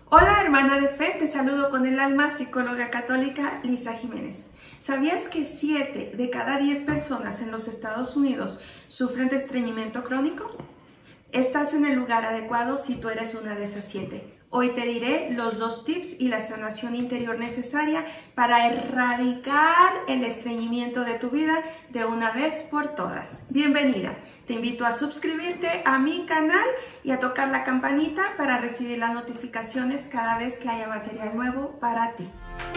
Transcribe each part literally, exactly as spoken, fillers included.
Hola hermana de fe, te saludo con el alma, psicóloga católica Lisa Jiménez. ¿Sabías que siete de cada diez personas en los Estados Unidos sufren de estreñimiento crónico? Estás en el lugar adecuado si tú eres una de esas siete. Hoy te diré los dos tips y la sanación interior necesaria para erradicar el estreñimiento de tu vida de una vez por todas. Bienvenida. Te invito a suscribirte a mi canal y a tocar la campanita para recibir las notificaciones cada vez que haya material nuevo para ti.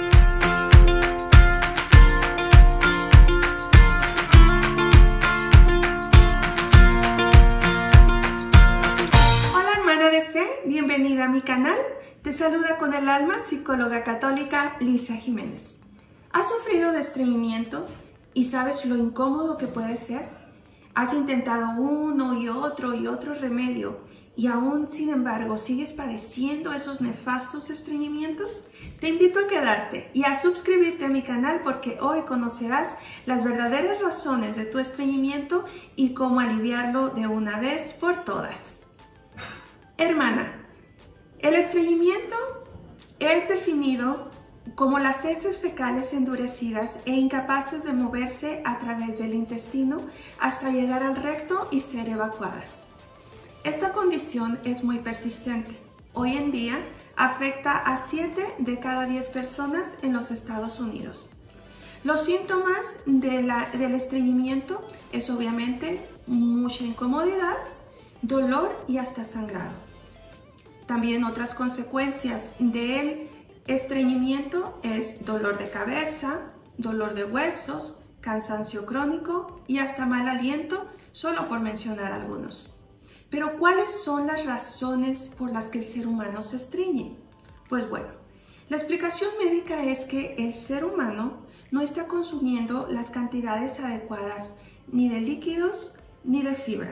Hola hermana de fe, bienvenida a mi canal. Te saluda con el alma psicóloga católica Lisa Jiménez. ¿Has sufrido de estreñimiento y sabes lo incómodo que puede ser? Has intentado uno y otro y otro remedio y aún, sin embargo, sigues padeciendo esos nefastos estreñimientos. Te invito a quedarte y a suscribirte a mi canal porque hoy conocerás las verdaderas razones de tu estreñimiento y cómo aliviarlo de una vez por todas. Hermana, el estreñimiento es definido como las heces fecales endurecidas e incapaces de moverse a través del intestino hasta llegar al recto y ser evacuadas. Esta condición es muy persistente. Hoy en día afecta a siete de cada diez personas en los Estados Unidos. Los síntomas de la, del estreñimiento es obviamente mucha incomodidad, dolor y hasta sangrado. También otras consecuencias del estreñimiento es dolor de cabeza, dolor de huesos, cansancio crónico y hasta mal aliento, solo por mencionar algunos. Pero ¿cuáles son las razones por las que el ser humano se estreñe? Pues bueno, la explicación médica es que el ser humano no está consumiendo las cantidades adecuadas ni de líquidos ni de fibra.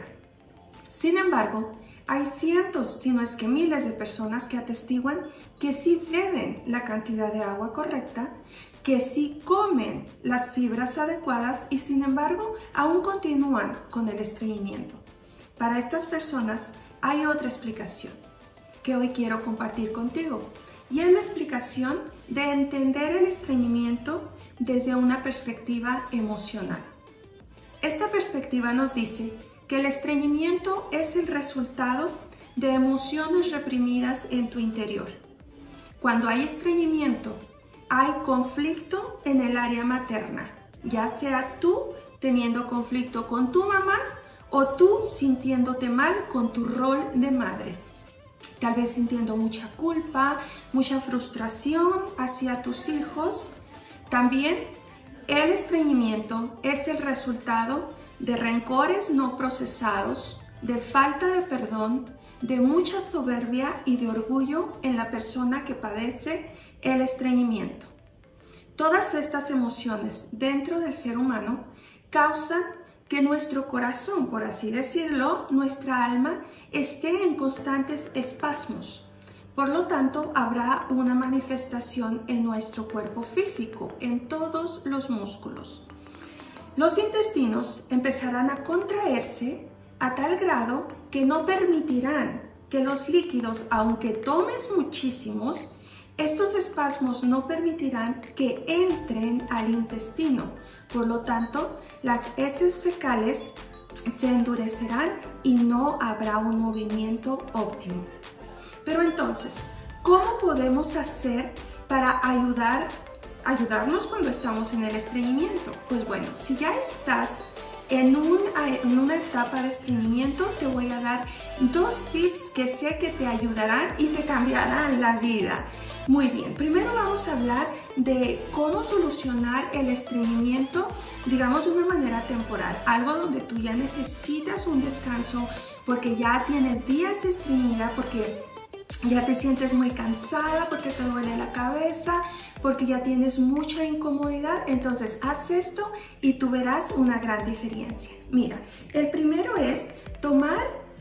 Sin embargo, hay cientos, si no es que miles de personas que atestiguan que sí beben la cantidad de agua correcta, que sí comen las fibras adecuadas y sin embargo aún continúan con el estreñimiento. Para estas personas hay otra explicación que hoy quiero compartir contigo y es la explicación de entender el estreñimiento desde una perspectiva emocional. Esta perspectiva nos dice que el estreñimiento es el resultado de emociones reprimidas en tu interior. Cuando hay estreñimiento, hay conflicto en el área materna, ya sea tú teniendo conflicto con tu mamá o tú sintiéndote mal con tu rol de madre. Tal vez sintiendo mucha culpa, mucha frustración hacia tus hijos. También el estreñimiento es el resultado de rencores no procesados, de falta de perdón, de mucha soberbia y de orgullo en la persona que padece el estreñimiento. Todas estas emociones dentro del ser humano causan que nuestro corazón, por así decirlo, nuestra alma, esté en constantes espasmos. Por lo tanto, habrá una manifestación en nuestro cuerpo físico, en todos los músculos. Los intestinos empezarán a contraerse a tal grado que no permitirán que los líquidos, aunque tomes muchísimos, estos espasmos no permitirán que entren al intestino. Por lo tanto, las heces fecales se endurecerán y no habrá un movimiento óptimo. Pero entonces, ¿cómo podemos hacer para ayudar ayudarnos cuando estamos en el estreñimiento? Pues bueno, si ya estás en, un, en una etapa de estreñimiento, te voy a dar dos tips que sé que te ayudarán y te cambiarán la vida. Muy bien, primero vamos a hablar de cómo solucionar el estreñimiento, digamos de una manera temporal, algo donde tú ya necesitas un descanso porque ya tienes días de estreñida, porque ya te sientes muy cansada, porque te duele la cabeza, porque ya tienes mucha incomodidad. Entonces haz esto y tú verás una gran diferencia. Mira, el primero es tomar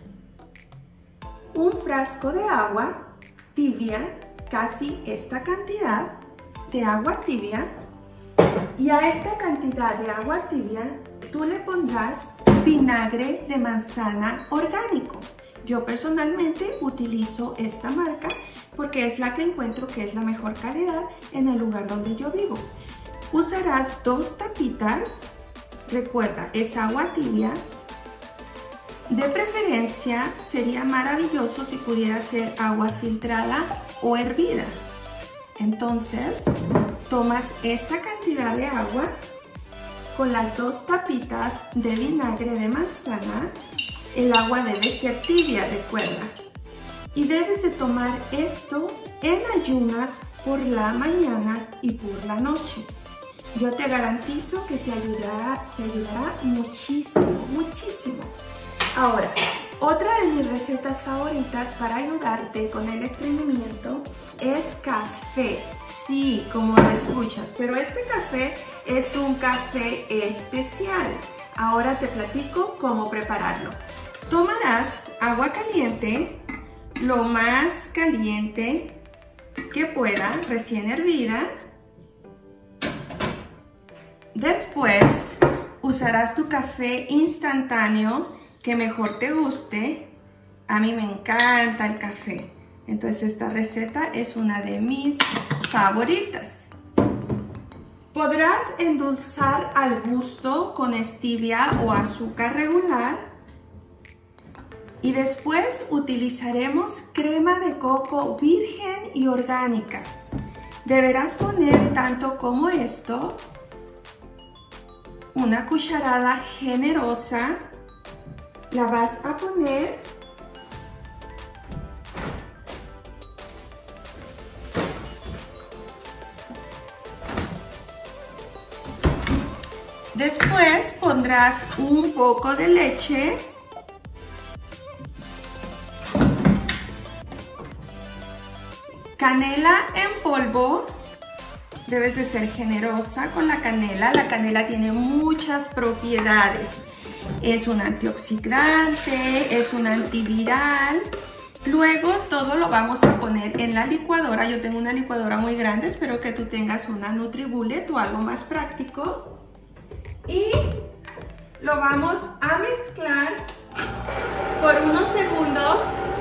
un frasco de agua tibia, casi esta cantidad de agua tibia, y a esta cantidad de agua tibia tú le pondrás vinagre de manzana orgánico. Yo personalmente utilizo esta marca, porque es la que encuentro que es la mejor calidad en el lugar donde yo vivo. Usarás dos tapitas, recuerda, es agua tibia. De preferencia sería maravilloso si pudiera ser agua filtrada o hervida. Entonces tomas esta cantidad de agua con las dos tapitas de vinagre de manzana. El agua debe ser tibia, recuerda. Y debes de tomar esto en ayunas por la mañana y por la noche. Yo te garantizo que te ayudará, te ayudará muchísimo, muchísimo. Ahora, otra de mis recetas favoritas para ayudarte con el estreñimiento es café. Sí, como lo escuchas, pero este café es un café especial. Ahora te platico cómo prepararlo. Tomarás agua caliente, lo más caliente que pueda, recién hervida. Después usarás tu café instantáneo que mejor te guste. A mí me encanta el café, entonces esta receta es una de mis favoritas. Podrás endulzar al gusto con stevia o azúcar regular. Y después utilizaremos crema de coco virgen y orgánica. Deberás poner tanto como esto, una cucharada generosa. La vas a poner después pondrás un poco de leche. Canela en polvo, debes de ser generosa con la canela. La canela tiene muchas propiedades. Es un antioxidante, es un antiviral. Luego todo lo vamos a poner en la licuadora. Yo tengo una licuadora muy grande, espero que tú tengas una NutriBullet o algo más práctico. Y lo vamos a mezclar por unos segundos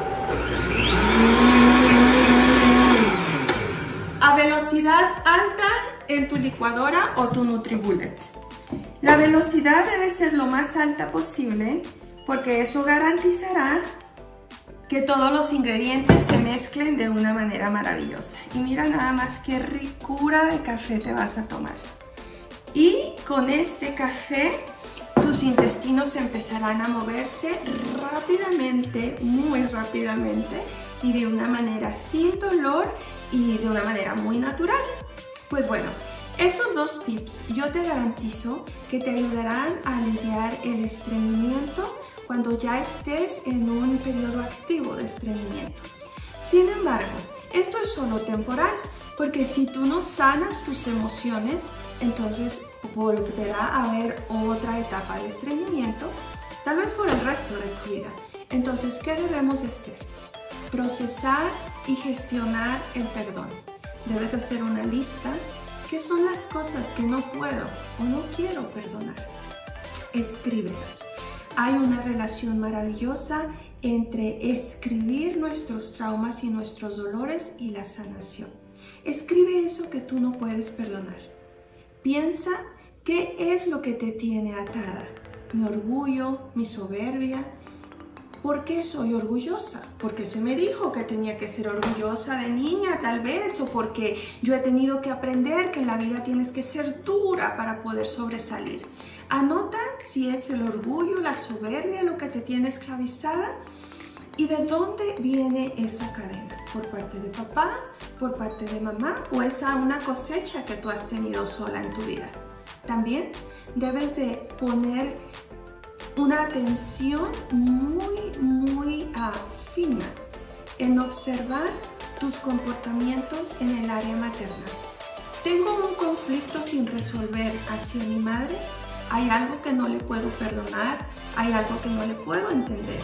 a velocidad alta en tu licuadora o tu NutriBullet. La velocidad debe ser lo más alta posible porque eso garantizará que todos los ingredientes se mezclen de una manera maravillosa. Y mira nada más qué ricura de café te vas a tomar. Y con este café tus intestinos empezarán a moverse rápidamente, muy rápidamente y de una manera sin dolor y de una manera muy natural. Pues bueno, estos dos tips yo te garantizo que te ayudarán a aliviar el estreñimiento cuando ya estés en un periodo activo de estreñimiento. Sin embargo, esto es solo temporal, porque si tú no sanas tus emociones, entonces volverá a haber otra etapa de estreñimiento, tal vez por el resto de tu vida. Entonces, ¿qué debemos de hacer? Procesar y gestionar el perdón. Debes hacer una lista. ¿Qué son las cosas que no puedo o no quiero perdonar? Escríbelas. Hay una relación maravillosa entre escribir nuestros traumas y nuestros dolores y la sanación. Escribe eso que tú no puedes perdonar. Piensa qué es lo que te tiene atada. Mi orgullo, mi soberbia. ¿Por qué soy orgullosa? Porque se me dijo que tenía que ser orgullosa de niña, tal vez, o porque yo he tenido que aprender que en la vida tienes que ser dura para poder sobresalir. Anota si es el orgullo, la soberbia lo que te tiene esclavizada y de dónde viene esa cadena. ¿Por parte de papá? ¿Por parte de mamá? ¿O es a una cosecha que tú has tenido sola en tu vida? También debes de poner una atención muy, muy uh, fina en observar tus comportamientos en el área materna. Tengo un conflicto sin resolver hacia mi madre. Hay algo que no le puedo perdonar, hay algo que no le puedo entender.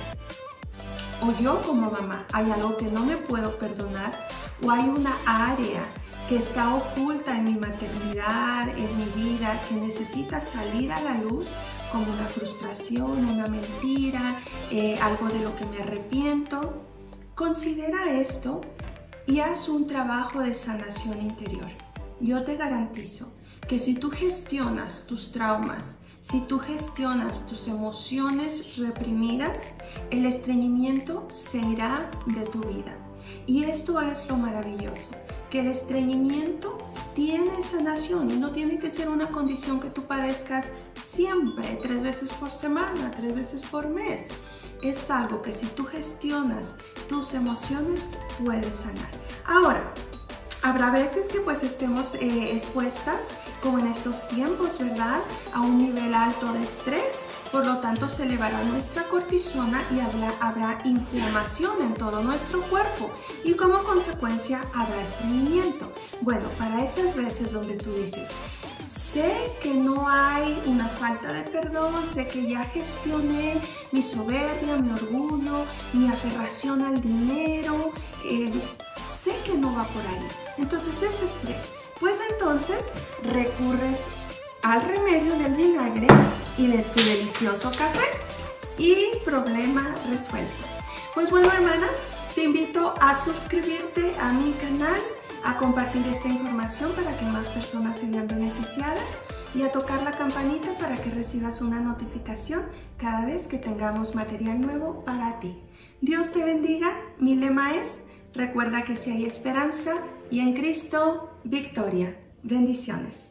O yo como mamá, hay algo que no me puedo perdonar, o hay una área que está oculta en mi maternidad, en mi vida, que necesita salir a la luz, como una frustración, una mentira, eh, algo de lo que me arrepiento. Considera esto y haz un trabajo de sanación interior. Yo te garantizo que si tú gestionas tus traumas, si tú gestionas tus emociones reprimidas, el estreñimiento se irá de tu vida. Y esto es lo maravilloso, que el estreñimiento tiene sanación y no tiene que ser una condición que tú padezcas siempre, tres veces por semana, tres veces por mes. Es algo que si tú gestionas tus emociones, puedes sanar. Ahora, habrá veces que pues estemos eh, expuestas, como en estos tiempos, ¿verdad?, a un nivel alto de estrés. Por lo tanto, se elevará nuestra cortisona y habrá, habrá inflamación en todo nuestro cuerpo y como consecuencia habrá estreñimiento. Bueno, para esas veces donde tú dices, sé que no hay una falta de perdón, sé que ya gestioné mi soberbia, mi orgullo, mi aferración al dinero, eh, sé que no va por ahí. Entonces es estrés. Pues entonces recurres al remedio del vinagre y de tu delicioso café y problema resuelto. Pues bueno, hermana, te invito a suscribirte a mi canal, a compartir esta información para que más personas se vean beneficiadas y a tocar la campanita para que recibas una notificación cada vez que tengamos material nuevo para ti. Dios te bendiga. Mi lema es: recuerda que si hay esperanza y en Cristo, victoria. Bendiciones.